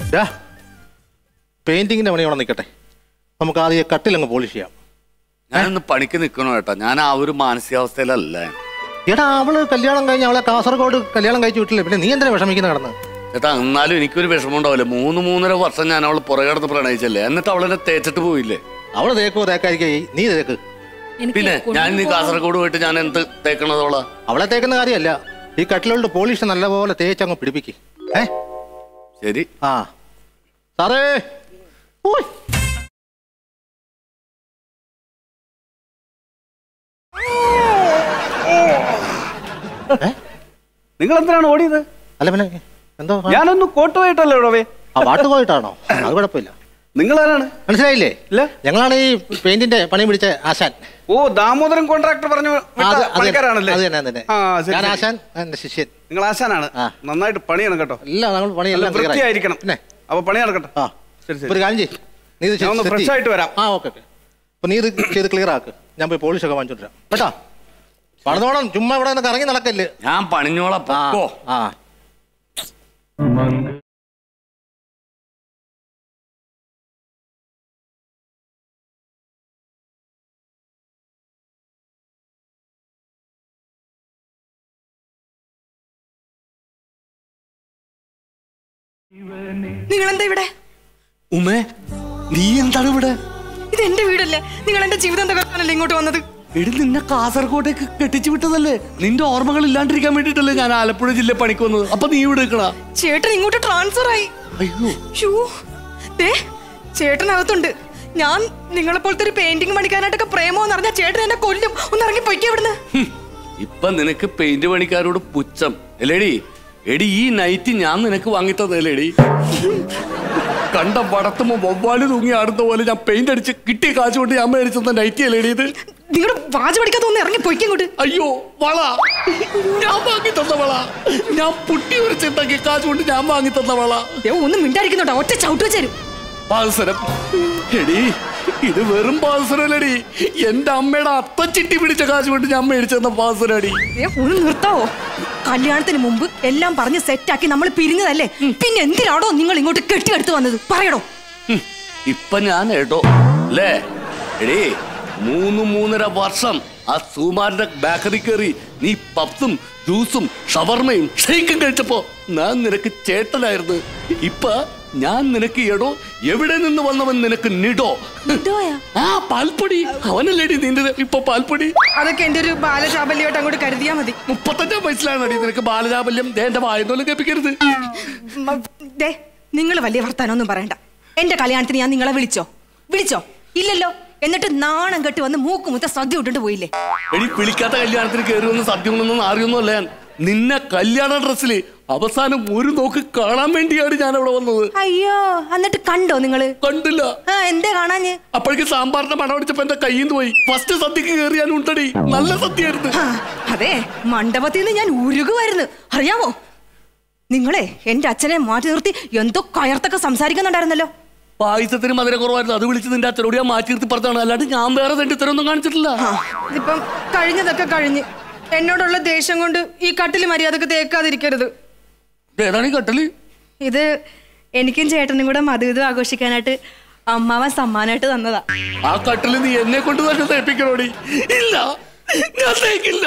പെയിന്റിങ്ങിന്റെ പണി അവിടെ നിൽക്കട്ടെ, നമുക്ക് ആദ്യം കട്ടിലങ്ങ് പോളിഷ് ചെയ്യാം. ഞാനൊന്ന് പണിക്ക് നിൽക്കണോ ഏട്ടാ? ഞാൻ ആ ഒരു മാനസികാവസ്ഥയിലല്ല. എടാ അവള് കല്യാണം കഴിഞ്ഞ് അവളെ കാസർഗോഡ് കല്യാണം കഴിച്ചു വിട്ടില്ലേ, പിന്നെ നീ എന്തിനാ വിഷമിക്കുന്ന കിടന്ന്? ചേട്ടാ എന്നാലും എനിക്കൊരു വിഷമം ഉണ്ടാവില്ലേ? 3-3.5 വർഷം ഞാൻ അവള് പുറകെ കിടന്ന് പ്രണയിച്ചല്ലേ, എന്നിട്ട് അവളെന്നെ തേച്ചിട്ട് പോയില്ലേ? അവള് തേക്കോ തേക്കായിരിക്കും, നീ തേക്ക്. പിന്നെ ഞാൻ ഇനി കാസർഗോഡ് പോയിട്ട് ഞാൻ എന്ത് തേക്കണതോളാ? അവളെ തേക്കുന്ന കാര്യമല്ല, ഈ കട്ടിലോട്ട് പോളിഷ് നല്ലപോലെ തേച്ചങ്ങ് പിടിപ്പിക്കും. ശരി. ആ സാറേ, നിങ്ങൾ എന്തിനാണ് ഓടിയത്? അല്ല പിന്നെ എന്തോ ഞാനൊന്ന് കോട്ട് പോയിട്ടല്ലോ ഇവിടെ. ആ പാട്ട് പോയിട്ടാണോ? അത് കുഴപ്പമില്ല. നിങ്ങളാരാണ്? മനസ്സിലായില്ലേ? ഇല്ല, ഞങ്ങളാണ് ഈ പെയിന്റിന്റെ പണി പിടിച്ച ആശാൻ. ഓ, ദാമോദരൻ കോൺട്രാക്ടർ പറഞ്ഞു പണിക്കാരാണല്ലേ? ഞാൻ ആശാൻ, ശിഷ്യൻ. നിങ്ങൾ ആശാനാണ്. നന്നായിട്ട് പണിയാണ് കേട്ടോ. ഇല്ല, നമ്മൾ പണിയെല്ലാം വൃത്തിയായിരിക്കണം. അപ്പൊ പണി നടക്കട്ടെ. ഒരു കാര്യം ചെയ്യ്, നീ ഇത് ഫ്രഷ് ആയിട്ട് വരാം. ഓക്കെ. അപ്പൊ നീ ഇത് ചെയ്ത് ക്ലിയർ ആക്ക്, ഞാൻ പോയി പോളിഷൊക്കെ വാങ്ങിച്ചോണ്ടിരാം കേട്ടോ. പണിതോണം, ചുമ്മാ ഇവിടെ നിന്ന് കറങ്ങി നടക്കല്ലേ. ഞാൻ പണിഞ്ഞോളാം. നിങ്ങളെന്താ ഇവിടെ? ഉമ്മേ, നീ എന്താണ് ഇവിടെ? ഇത് എന്റെ വീടല്ലേ, നിങ്ങൾ എന്റെ ജീവിതം തകർക്കാനല്ലേ ഇങ്ങോട്ട് വന്നത്? എടി, നിന്നെ കാസർഗോഡേക്ക് കെട്ടിച്ചു വിട്ടതല്ലേ, നിന്റെ ഓർമ്മകൾ ഇല്ലാണ്ടിരിക്കാൻ വേണ്ടിട്ടല്ലേ ഞാൻ ആലപ്പുഴ ജില്ല പണിക്ക് വന്നത്. അപ്പൊ നീ ഇവിടെ നിൽക്കണ? ചേട്ടൻ ഇങ്ങോട്ട് ട്രാൻസ്ഫർ ആയി. അയ്യോ, ചേട്ടനകത്തുണ്ട്. ഞാൻ നിങ്ങളെപ്പോലത്തെ ഒരു പെയിന്റിംഗ് പണിക്കാനായിട്ടൊക്കെ പ്രേമോന്ന് പറഞ്ഞാൽ ചേട്ടൻ എന്നെ കൊല്ലും. ഒന്ന് ഇറങ്ങി പൊയ്ക്കോ ഇവിടുന്ന്. ഇപ്പൊ നിനക്ക് പെയിന്റ് പണിക്കാരോട് പുച്ഛം അല്ലേടി? എടി, ഈ നൈറ്റ് ഞാൻ നിനക്ക് വാങ്ങിത്തതല്ലേടി? കണ്ട പടത്തുമ്പോ വവ്വാല് തൂങ്ങി ആടുന്ന പോലെ ഞാൻ പെയിന്റ് അടിച്ച് കിട്ടിയ കാശ് കൊണ്ട് ഞാൻ മേടിച്ചെന്ന നൈറ്റി അല്ലേടി ഇത്? നിങ്ങളുടെ വാച്ച് പഠിക്കാത്ത ഒന്ന് ഇറങ്ങി പൊയ്ക്കോ ഇങ്ങോട്ട്. അയ്യോ, വള ഞാൻ വാങ്ങി തന്ന വള, ഞാൻ പുട്ടി ഒരു ചെണ്ടാക്കിയ കാശ് കൊണ്ട് ഞാൻ വാങ്ങി തന്ന വള. ഒന്നും മിണ്ടായിരിക്കുന്നുണ്ടോ? ഒറ്റ ചവിട്ട് വെച്ചേരും. പാൽസരം എടി, ഇത് വെറും പാൽസരല്ലടി, എന്റെ അമ്മയുടെ അത്തച്ചിട്ടി പിടിച്ച കാശ് കൊണ്ട് ഞാൻ മേടിച്ചെന്ന പാൽസരടി. ഒന്ന് നിർത്താവോ? കല്യാണത്തിന് മുമ്പ് എല്ലാം പറഞ്ഞ് സെറ്റാക്കി നമ്മൾ പിരിഞ്ഞതല്ലേ, പിന്നെ എന്തിനാണോ നിങ്ങൾ ഇങ്ങോട്ട് കെട്ടിയെടുത്ത് വന്നത്? പറയടോ. ഇപ്പൊ ഞാൻ ഏട്ടോ അല്ലേ എടി, 3-3.5 വർഷം ആ സുമാറിന്റെ ബേക്കറി കയറി നീ പപ്സും ജ്യൂസും ഷവർമയും ഷെയ്ക്കും കഴിച്ചപ്പോ ഞാൻ നിനക്ക് ചേട്ടനായിരുന്നു. ഇപ്പൊ ഞാൻ നിനക്ക് എടോ, എവിടെ നിന്ന് വന്നവൻ നിനക്ക് നിടോ. ആ പാൽപ്പൊടി, അവനല്ലേടി നിന്റെ ഇപ്പൊ പാൽപ്പൊടി. അതൊക്കെ എന്റെ ഒരു ബാലചാബല്യമായിട്ട് അങ്ങോട്ട് കരുതിയാ മതി. 35 വയസ്സിലാണടി നിനക്ക് ബാലചാബല്യം. എന്റെ വായനോലും കേൾപ്പിക്കരുത്. നിങ്ങൾ വലിയ വർത്താനൊന്നും പറയണ്ട. എന്റെ കല്യാണത്തിന് ഞാൻ നിങ്ങളെ വിളിച്ചോ? ഇല്ലല്ലോ. എന്നിട്ട് നാണം കെട്ടി വന്ന് മൂക്കുമുത്ത സദ്യ ഇട്ടിട്ട് പോയില്ലേ? എടി, വിളിക്കാത്ത കല്യാണത്തിന് കയറി വന്ന് സദ്യ ഒന്നും അറിയൊന്നുമല്ല ഞാൻ. നിന്നെ കല്യാണ ഡ്രസ്സില് അവസാനം ഒരു നോക്ക് കാണാൻ വേണ്ടിയാണ് ഞാൻ അവിടെ വന്നത്. അയ്യോ, എന്നിട്ട് കണ്ടോ നിങ്ങള്? കണ്ടില്ല. എന്തേ കാണാഞ്ഞ്? അപ്പോഴേക്ക് സാമ്പാറിന്റെ മണം അടിച്ചപ്പോ എന്റെ കയ്യിൽ നിന്ന് പോയി. ഫസ്റ്റ് സദ്യക്ക് കയറിയാൻ ഉണ്ടടി, നല്ല സദ്യയായിരുന്നു. അതെ, മണ്ഡപത്തിൽ നിന്ന് ഞാൻ ഉരുകുമായിരുന്നു, അറിയാമോ? നിങ്ങളെ എന്റെ അച്ഛനെ മാറ്റി നിർത്തി എന്തോ കയർത്തൊക്കെ സംസാരിക്കുന്നുണ്ടായിരുന്നല്ലോ. പായസത്തിന് മധുര കുറവായിരുന്നു, അത് വിളിച്ച് നിന്റെ അച്ഛനോട് ഞാൻ മാറ്റി നിർത്തി പറഞ്ഞതാണ്, അല്ലാണ്ട് ഞാൻ വേറെ തെണ്ടിത്തരൊന്നും കാണിച്ചിട്ടില്ല. ഇതിപ്പം കഴിഞ്ഞതൊക്കെ കഴിഞ്ഞ് എന്നോടുള്ള ദേഷ്യം കൊണ്ട് ഈ കട്ടില് മര്യാദക്ക് തേക്കാതിരിക്കരുത്. ഏതാണ് ഈ കട്ടില്? ഇത് എനിക്കും ചേട്ടനും കൂടെ മധുവിധം ആഘോഷിക്കാനായിട്ട് അമ്മാവൻ സമ്മാനമായിട്ട് തന്നതാ. ആ കട്ടില് നീ എന്നെ കൊണ്ട് തന്നെ തേപ്പിക്കണോടി? ഇല്ല, ഞാൻ തേക്കില്ല.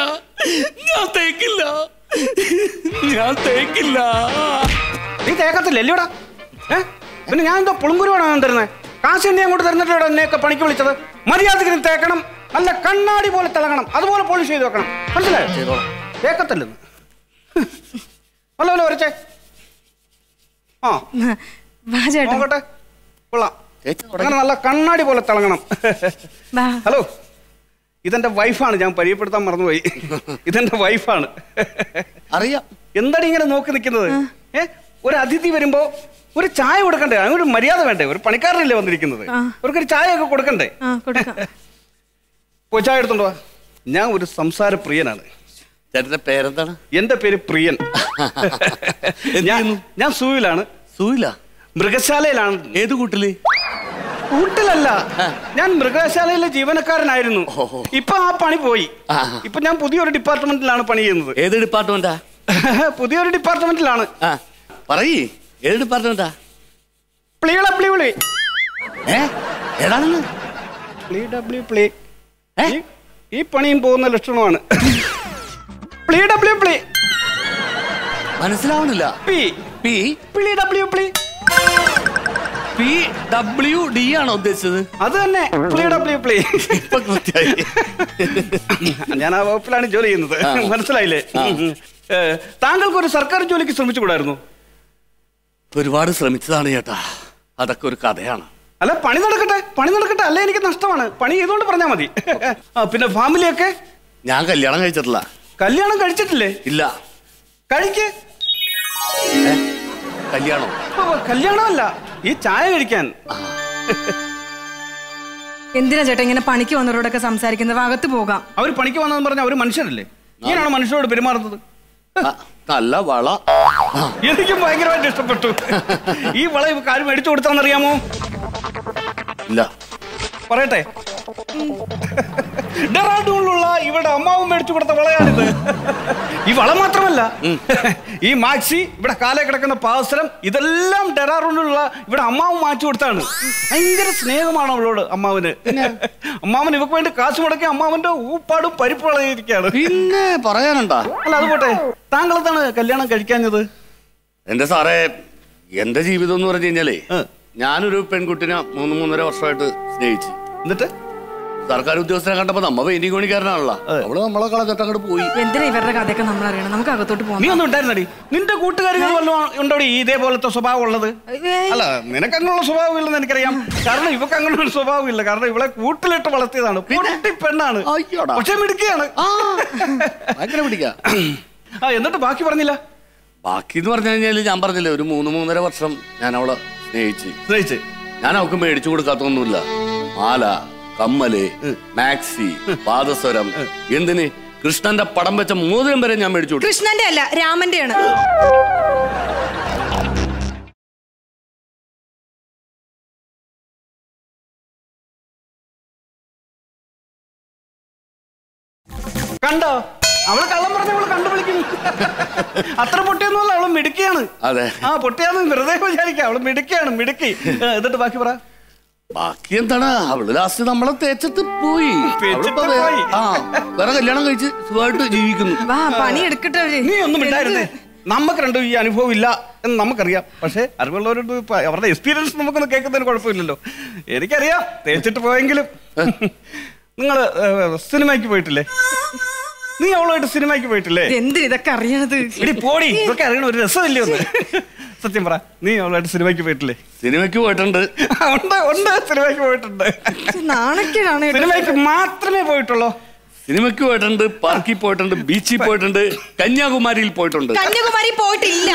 നീ തേക്കത്തില്ലല്ലോടാ? പിന്നെ ഞാൻ എന്തോ പുളുങ്കുരുവാണ് തരുന്നത്? കാശ് എന്നെ അങ്ങോട്ട് തരുന്നിട്ടോ എന്നെയൊക്കെ പണിക്ക് വിളിച്ചത്? മര്യാദക്ക് തേക്കണം, നല്ല കണ്ണാടി പോലെ തിളങ്ങണം, അതുപോലെ പോളിഷ് ചെയ്ത് വെക്കണം. മനസ്സിലായോ? തേക്കത്തില്ലെന്ന് നല്ലപോലെ വരച്ചേ. നോക്കട്ടെ, കൊള്ളാം. അങ്ങനെ നല്ല കണ്ണാടി പോലെ തിളങ്ങണം. ഹലോ, ഇതെന്റെ വൈഫാണ്, ഞാൻ പരിചയപ്പെടുത്താൻ മറന്നുപോയി. ഇതെന്റെ വൈഫാണ്. അറിയാം. എന്താണ് ഇങ്ങനെ നോക്കി നിൽക്കുന്നത്? ഒരു അതിഥി വരുമ്പോ ഒരു ചായ കൊടുക്കണ്ടേ? ഒരു മര്യാദ വേണ്ടേ? ഒരു പണിക്കാരനല്ലേ വന്നിരിക്കുന്നത്, അവർക്കൊരു ചായ ഒക്കെ കൊടുക്കണ്ടേ? ചായ എടുത്തോണ്ടോ. ഞാൻ ഒരു സംസാര പ്രിയനാണ്. ചേട്ടന്റെ പേരെന്താണ്? എന്റെ പേര് പ്രിയൻ. ഞാൻ സൂയിലാണ്. സൂയില? മൃഗശാലയിലാണ്. ഏത് കൂട്ടില്? കൂട്ടിലല്ല, ഞാൻ മൃഗശാലയിലെ ജീവനക്കാരനായിരുന്നു. ഇപ്പൊ ആ പണി പോയി. ഇപ്പൊ ഞാൻ പുതിയൊരു ഡിപ്പാർട്ട്മെന്റിലാണ് പണി ചെയ്യുന്നത്. ഏത് ഡിപ്പാർട്ട്മെന്റാ? പുതിയൊരു ഡിപ്പാർട്ട്മെന്റിലാണ്. പറയ്, ഏത് ഡിപ്പാർട്ട്മെന്റാ? പ്ലീ. ഏതാണെന്ന് പ്ലീ. ഈ പണിയും പോകുന്ന ലക്ഷണമാണ്. പ്ലീ. മനസ്സിലാവണില്ല. PWD ആണോ ഉദ്ദേശിച്ചത്? അത് തന്നെ പ്ലീ. ഇപ്പൊ കൃത്യമായി. ഞാൻ ആ വകുപ്പിലാണ് ജോലി ചെയ്യുന്നത്. മനസ്സിലായില്ലേ? താങ്കൾക്ക് ഒരു സർക്കാർ ജോലിക്ക് ശ്രമിച്ചുകൂടായിരുന്നു? ഒരുപാട് ശ്രമിച്ചതാണ് ചേട്ടാ. അതൊക്കെ ഒരു കഥയാണ്. അല്ല, പണി നടക്കട്ടെ. അല്ല, എനിക്ക് നഷ്ടമാണ്. പണി ചെയ്തോണ്ട് പറഞ്ഞാൽ മതി. പിന്നെ ഫാമിലിയൊക്കെ? ഞാൻ കല്യാണം കഴിച്ചിട്ടില്ല. കല്യാണം കഴിച്ചിട്ടില്ലേ? ഇല്ല. കഴിക്ക്. കല്യാണമല്ല, ഈ ചായ കഴിക്കാൻ. എന്തിനാ ചേട്ടാ ഇങ്ങനെ പണിക്ക് വന്നവരോടൊക്കെ സംസാരിക്കുന്നത്? അകത്ത് പോകാം. അവർ പണിക്ക് വന്നതെന്ന് പറഞ്ഞാൽ അവർ മനുഷ്യരല്ലേ? ഇങ്ങനെയാണ് മനുഷ്യരോട് പെരുമാറുന്നത്. നല്ല വള എനിക്കും ഭയങ്കരമായിട്ട് ഇഷ്ടപ്പെട്ടു. ഈ വള കാര്യം മേടിച്ചു കൊടുത്താന്നറിയാമോ? ഇല്ല. പറയട്ടെ, ഡെറാഡൂണിലുള്ള ഇവിടെ അമ്മാവും മേടിച്ചു കൊടുത്ത വളയാണിത്. ഈ വള മാത്രമല്ല, ഈ മാക്സി, ഇവിടെ കാലേ കിടക്കുന്ന പാവസരം, ഇതെല്ലാം ഡെറാഡൂണിലുള്ള ഇവിടെ അമ്മാവും മാറ്റി കൊടുത്താണ്. ഭയങ്കര സ്നേഹമാണ് അവളോട് അമ്മാവന്. അമ്മാവൻ ഇവക്ക് വേണ്ടി കാശ് മുടക്കി അമ്മാവന്റെ ഊപ്പാടും പരിപ്പ് വളയിരിക്കുകയാണ്. പിന്നെ പറയാനുണ്ടാ? അല്ല, അത് പോട്ടെ, താങ്കളെന്താണ് കല്യാണം കഴിക്കാഞ്ഞത്? എന്റെ സാറേ, എന്റെ ജീവിതം എന്ന് പറഞ്ഞു കഴിഞ്ഞാലേ, ഞാനൊരു പെൺകുട്ടിനെ 3-3.5 വർഷമായിട്ട് സ്നേഹിച്ചു. എന്നിട്ട് സർക്കാർ ഉദ്യോഗസ്ഥനെ കണ്ടപ്പോ നമ്മ പെയിന്റിംഗ് പണിക്കാരനാണല്ലോ, അവള് നമ്മളെ കളഞ്ഞിട്ട് അങ്ങോട്ട് പോയി. എന്തിനാ ഇവരുടെ കഥയൊക്കെ നമ്മൾ അറിയണം? നമുക്ക് അകത്തോട്ട് പോകാം. നീ ഒന്നും ഉണ്ടായിരുന്നടി? നിന്റെ കൂട്ടുകാരികൾ വല്ലതും ഉണ്ടോടി ഇതേപോലത്തെ സ്വഭാവം ഉള്ളത്? അല്ല, നിനക്ക് അങ്ങനെയുള്ള സ്വഭാവം ഇല്ലെന്ന് എനിക്കറിയാം. കാരണം ഇവക്ക് അങ്ങനെ ഒരു സ്വഭാവം ഇല്ല. കാരണം ഇവളെ കൂട്ടിലിട്ട് വളർത്തിയതാണ്. പെണ്ണാണ്, പക്ഷെ മിടുക്കിയാണ്. എന്നിട്ട് ബാക്കി പറഞ്ഞില്ല? ബാക്കി എന്ന് പറഞ്ഞു കഴിഞ്ഞാല് ഞാൻ പറഞ്ഞില്ലേ, ഒരു 3-3.5 വർഷം ഞാൻ അവളെ സ്നേഹിച്ച് ഞാൻ അവൾക്ക് മേടിച്ചു കൊടുക്കാത്തൊന്നുമില്ല. മാല, കമ്മല്, മാക്സി, പാദസ്വരം, എന്തിന് കൃഷ്ണന്റെ പടം വെച്ച മോതിരം വരെ ഞാൻ മേടിച്ചു കൊടുത്തു. കൃഷ്ണന്റെ അല്ല, രാമന്റെ ആണ്. കണ്ടോ, അവള് കള്ളം പറഞ്ഞ അവള് കണ്ടുപിടിക്കുന്നു. അത്ര പൊട്ടിയൊന്നുമല്ല, അവള് മിടുക്കിയാണ്. അതെ, പൊട്ടിയാന്ന് വെറുതെ വിചാരിക്കാം. അവള് മിടുക്കിയാണ്, മിടുക്കി. എന്നിട്ട് ബാക്കി പറ. ബാക്കി എന്താണ്, അവള് ലാസ്റ്റ് നമ്മളെ തേച്ചിട്ട് പോയി. വേറെ കല്യാണം കഴിച്ച് സുഖമായിട്ട് ജീവിക്കുന്നു. പണി എടുക്കട്ടെ. നീ ഒന്നും ഇണ്ടായിരുന്നേ. നമുക്ക് രണ്ടും ഈ അനുഭവം ഇല്ല എന്ന് നമുക്കറിയാം. പക്ഷെ അറിവുള്ളവരോട് അവരുടെ എക്സ്പീരിയൻസ് നമുക്കൊന്നും കേൾക്കുന്നതിന് കുഴപ്പമില്ലല്ലോ. എനിക്കറിയാം, തേച്ചിട്ട് പോയെങ്കിലും. നിങ്ങള് സിനിമയ്ക്ക് പോയിട്ടില്ലേ? നീ അവളുമായിട്ട് സിനിമയ്ക്ക് പോയിട്ടില്ലേ? എന്തിനാ ഇതൊക്കെ അറിയണത്? പോടി, ഇതൊക്കെ അറിയണ ഒരു രസമില്ലേ ഒന്ന്? സത്യം പറ, നീ അവളായിട്ട് സിനിമയ്ക്ക് പോയിട്ടില്ലേ? സിനിമയ്ക്ക് പോയിട്ടുണ്ട്. ഉണ്ട്, സിനിമയ്ക്ക് പോയിട്ടുണ്ട്. നാണക്കേടാണ്. സിനിമയ്ക്ക് മാത്രമേ പോയിട്ടുള്ളൂ? സിനിമയ്ക്ക് പോയിട്ടുണ്ട്, പാർക്കിൽ പോയിട്ടുണ്ട്, ബീച്ചിൽ പോയിട്ടുണ്ട്, കന്യാകുമാരിയിൽ പോയിട്ടുണ്ട്. കന്യാകുമാരി പോയിട്ടില്ല.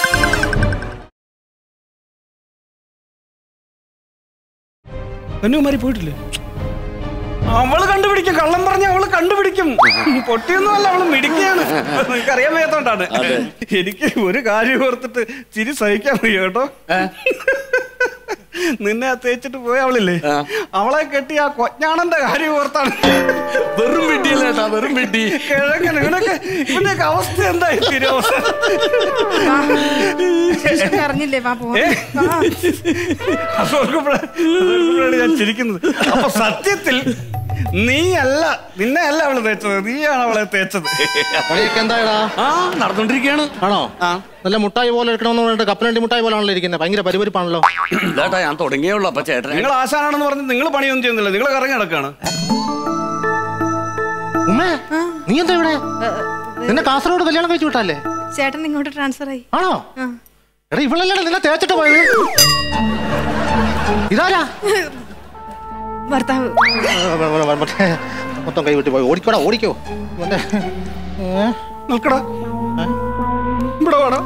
കന്യാകുമാരി പോയിട്ടില്ലേ? അവള് കണ്ടുപിടിക്കും, കള്ളം പറഞ്ഞ അവള് കണ്ടുപിടിക്കും. പൊട്ടിയൊന്നുമല്ല, അവള് മിടുക്കിയാണ്. എനിക്കറിയാൻ വയ്യാത്തോണ്ടാണ്. എനിക്ക് ഒരു കാര്യം ഓർത്തിട്ട് ചിരി സഹിക്കാൻ വയ്യ കേട്ടോ. നിന്നെ തേച്ചിട്ട് പോയ അവളില്ലേ, അവളെ കെട്ടി ആ കൊഞ്ഞാണന്റെ കാര്യം ഓർത്താണ്. വെറും വിട്ടിയില്ലേട്ടാ, വെറും വിട്ടി. കിഴങ്ങനെ ഇവനൊക്കെ അവസ്ഥ എന്തായി തിരുവസ്ഥ അറിഞ്ഞില്ലേ? അതോർക്കുമ്പോഴാണ് ഞാൻ ചിരിക്കുന്നത്. അപ്പൊ സത്യത്തിൽ നിന്നെ അല്ല അവള് തേച്ചത്, നീയാണ് അവളെ തേച്ചത്. എന്തായാ നടന്നോണ്ടിരിക്കുകയാണ്. ആണോ? നല്ല മുട്ടായി പോലെ എടുക്കണമെന്ന് പറഞ്ഞിട്ട് കപ്പലണ്ടി മുട്ടായി പോലാണല്ലോ ഇരിക്കുന്നത്. ഭയങ്കര പരിപരിപ്പാണല്ലോ. ഇല്ലാട്ടാ, ഞാൻ തുടങ്ങിയുള്ളൂ. അപ്പൊ ചേട്ടൻ നിങ്ങൾ ആശാനാണെന്ന് പറഞ്ഞ് നിങ്ങൾ പണിയൊന്നും ചെയ്യുന്നില്ല, നിങ്ങൾ കറങ്ങി നടക്കാണ്. ഉമ്മേ, നീ എന്താ ഇവിടെ? നിന്നെ കാസർഗോഡ് കല്യാണം കഴിച്ചു വിട്ടല്ലേ? ചേട്ടൻ ഇങ്ങോട്ട് ട്രാൻസ്ഫർ ആയി. ആണോ? എടാ, ഇവളല്ലേ നിന്നെ തേച്ചിട്ട് പോയത്? ഇതാരാ? ഭർത്താവ്. മൊത്തം കൈ വിട്ട് പോയി. ഓടിക്കോടാ, ഓടിക്കോ. നിൽക്കടാ, ഇവിടെ വാടാ.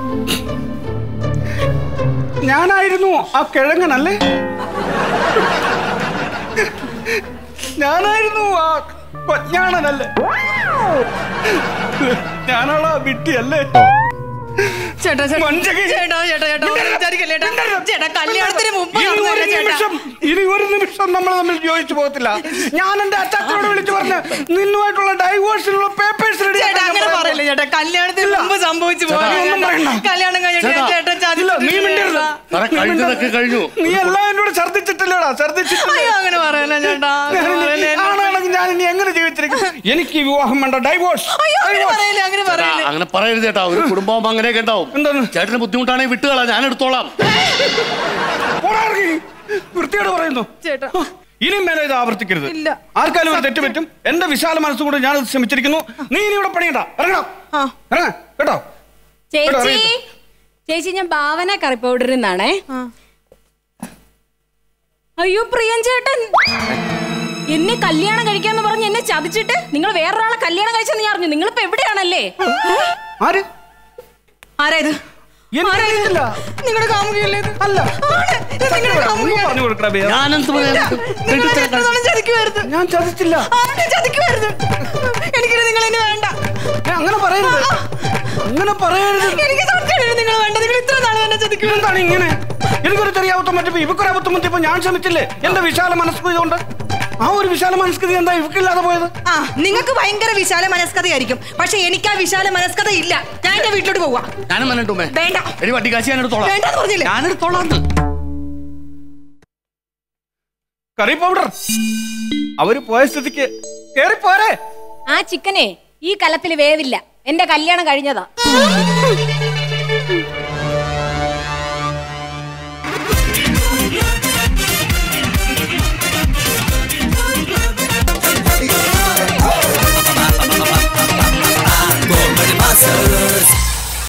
ഞാനായിരുന്നു ആ കിഴങ്ങനല്ലേ? ഞാനായിരുന്നു ആ കൊഞ്ഞാണനല്ലേ? ഞാനാളാ വിട്ടിയല്ലേ? ചേട്ടാ വഞ്ചകി. ചേട്ടാ കല്യാണത്തിന് മുമ്പ് ഇനി ഒരു നിമിഷം നമ്മൾ തമ്മിൽ യോജിച്ചു പോകത്തില്ല. ഞാൻ എന്റെ അച്ഛനോട് വിളിച്ചു പറഞ്ഞ് നിന്നുമായിട്ടുള്ള ഡൈവോഴ്സിനുള്ള പേപ്പേഴ്സ് റെഡി. അങ്ങനെ പറയില്ല ചേട്ടാ, കല്യാണത്തിന് മുമ്പ് സംഭവിച്ചു കല്യാണം കഴിഞ്ഞു. നീ എല്ലാം എന്നോട് ഛർദിച്ചിട്ടില്ലടാ, ഛർദിച്ചിട്ടില്ല. അങ്ങനെ പറയല ചേട്ടാ. ആണെങ്കിൽ ഞാൻ ഇനി എങ്ങനെ ജീവിച്ചിരിക്കും? എനിക്ക് ഈ വിവാഹം വേണ്ട, ഡൈവോഴ്സ്. അങ്ങനെ പറയരുത് ചേട്ടാ, ഒരു കുടുംബം അങ്ങനെയൊക്കെ ഉണ്ടാവും. എന്താണ് ചേട്ടന് ബുദ്ധിമുട്ടാണെങ്കിൽ വിട്ടുകളാ, ഞാൻ എടുത്തോളാം. വൃത്തിയോട് പറയുന്നു ചേട്ടാ. ഇനി മേലെ ഇത് ആവർത്തിക്കരുത്. ആർക്കാലും ഒരു തെറ്റ് പറ്റും. എന്റെ വിശാല മനസ്സുകൊണ്ട് ഞാൻ ശ്രമിച്ചിരിക്കുന്നു. നീ ഇനി ഇവിടെ പണിയണ്ട, ഇറങ്ങണം. കേട്ടോ ചേച്ചി? ചേച്ചി, ഞാൻ ഭാവന കറി പൗഡറിൽ നിന്നാണേ. അയ്യോ പ്രിയൻ ചേട്ടൻ, എന്നെ കല്യാണം കഴിക്കാന്ന് പറഞ്ഞ് എന്നെ ചതിച്ചിട്ട് നിങ്ങൾ വേറൊരാളെ കല്യാണം കഴിച്ചെന്ന് ഞാൻ അറിഞ്ഞു. നിങ്ങളിപ്പോ എവിടെയാണല്ലേ? ആര്? ആരായത്? നിങ്ങളുടെ കാമുകയല്ലേ? അല്ല, പറഞ്ഞു കൊടുക്കണ. ഞാൻ ചതിച്ചില്ല. എനിക്കിത് നിങ്ങൾ എന്നെ വേണ്ട. അങ്ങനെ പറയരുത്, അങ്ങനെ പറയരുത്. എനിക്ക് നിങ്ങൾ വേണ്ട. നിങ്ങൾ ഇത്ര നാളെ എന്നെ ചതിക്കും. എന്താണ് ഇങ്ങനെ? എനിക്കൊരു ചെറിയ അബദ്ധം പറ്റിയപ്പോ ഇവക്കൊരു അബദ്ധം പറ്റിയപ്പോ ഞാൻ ശ്രമിച്ചില്ലേ എന്റെ വിശാല മനസ്കൃതി കൊണ്ട്. ആ ഒരു വിശാല മനസ്കൃതി എന്താ ഇവക്കില്ലാതെ പോയത്? നിങ്ങൾക്ക് ഭയങ്കര വിശാല മനസ്കതയായിരിക്കും, പക്ഷെ എനിക്ക് ആ വിശാല മനസ്കത ഇല്ല. ഞാൻ എന്റെ വീട്ടിലോട്ട് പോവാ. കറി പൗഡർ അവര് പോയ സ്ഥിതിക്ക് കേറി പോരെ. ആ ചിക്കനെ ഈ കലത്തിൽ വേവില്ല. എന്റെ കല്യാണം കഴിഞ്ഞതാ.